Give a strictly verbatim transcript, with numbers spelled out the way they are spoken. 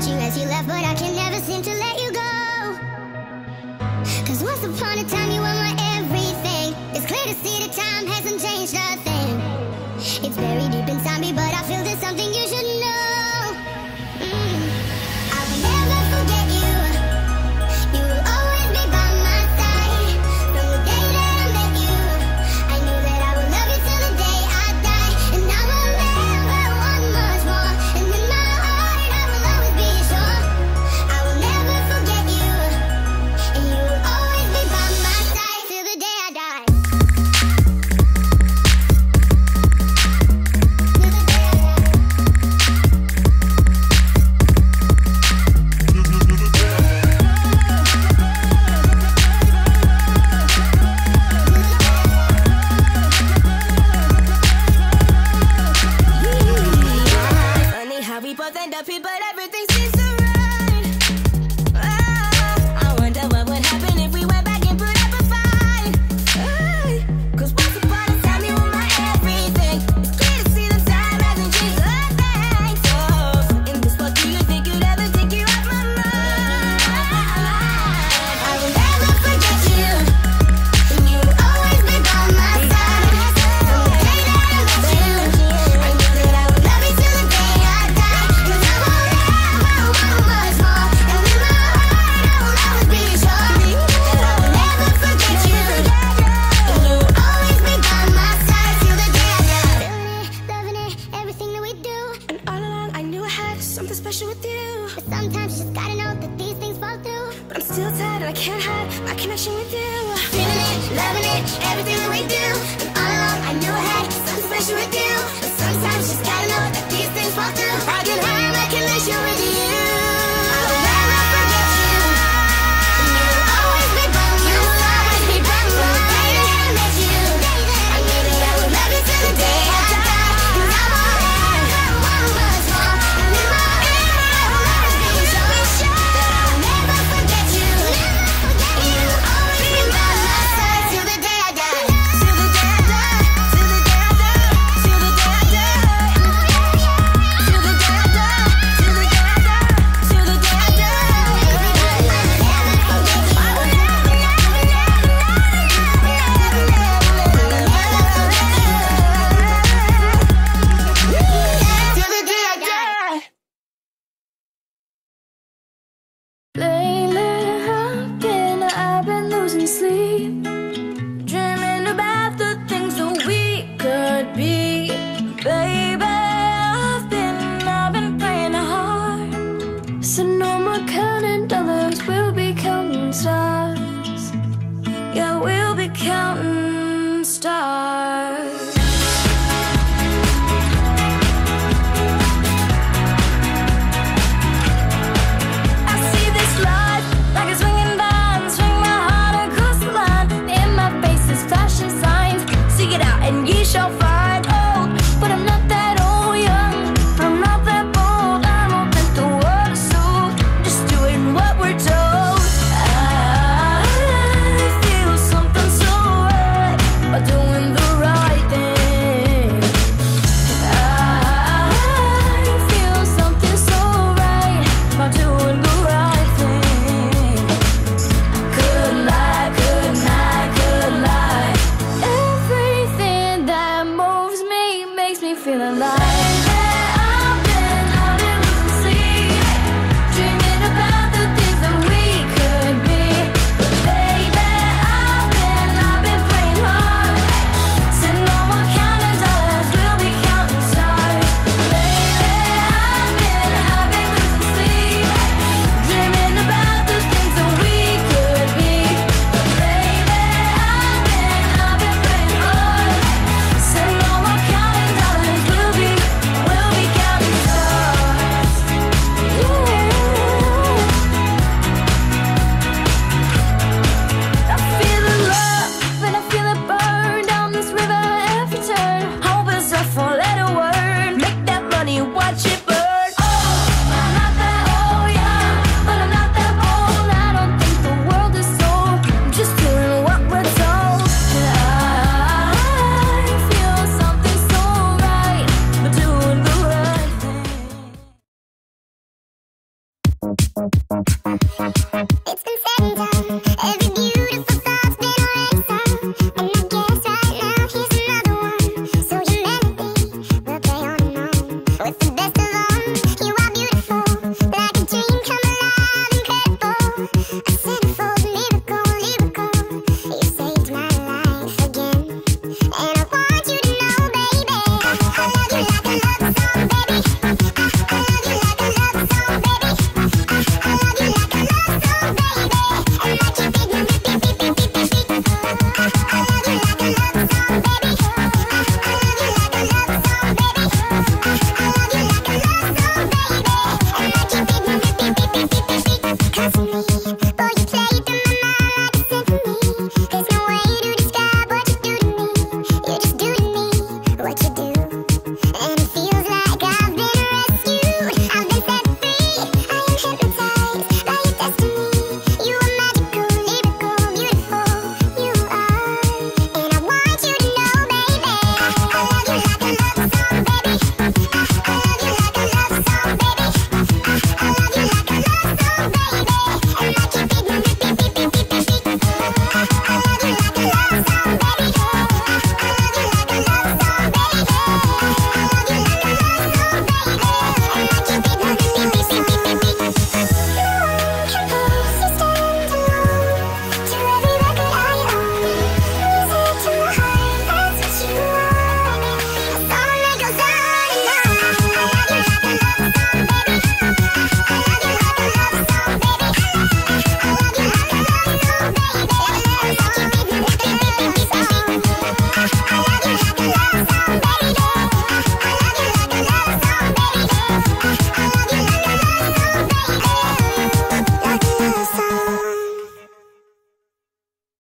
watch you as you left, but I can never seem to let you go. Cause once upon a time you were my everything. It's clear to see that time hasn't changed a thing. It's very deep inside me, but I feel there's something you should know. mm. I will never forget you. You will always be by my side. From the day that I met you, I knew that I would love you till the day I die. And I will never want much more. And in my heart I will always be sure I will never forget you. And you will always be by my side till the day I die. Funny how we both end up here, but everything seems so right. Oh, I wonder what would happen if we went back and put up a fight. Oh, Cause once upon a time you were my everything. It's clear to see that time hasn't changed a thing. So, in this world, do you think you'd ever take you off my mind? I will never forget you. And you will always be by my side. From the day that I met you, I knew that I would love you till the day I die. Cause I will never want much more. And in my heart I will always be sure that I will never forget you. And you will always be by my side till the day I die. Feeling it, loving it, everything that we do. And all along I knew I had something special with you. But sometimes you just gotta know that these things fall through. But I'm still tired and I can't hide my connection with you. Feeling it, loving it, everything that we do. And all along I knew I had something special with you. But sometimes you just gotta know that these things fall through. I can hide my connection with you. I will never forget you. And you will always be by my side. You will always be by my side. From the day that I met you, I knew that I would love you till the day I die. And I will never want much more. And in my heart I will always be sure that I will never forget you. And you will always be by my side till the day I die. Till the day I die, till the day I die, till the day I die, till the day I die, till the day I die, till the day I die. Till the day I die. Lately I've been, I've been losing sleep, dreaming about the things that we could be. Baby, I've been, I've been praying hard. So no more counting dollars, we'll be counting stars. Yeah, we'll be counting stars. I see this life like a swinging vine, swing my heart across the line. In my face is flashing signs, seek it out and ye shall find. Oh, but I'm not that old, young, I'm not that bold. I'm open to what is sold, just doing what we're told. I It's been